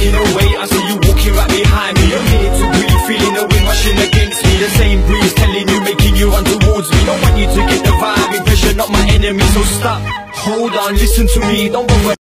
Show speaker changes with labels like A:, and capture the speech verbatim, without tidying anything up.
A: running away, I see you walking right behind me. You're here to breathe, feeling the wind rushing against me. The same breeze telling you, making you run towards me. Don't want you to get the vibe, impression not my enemy, so stop. Hold on, listen to me, don't bother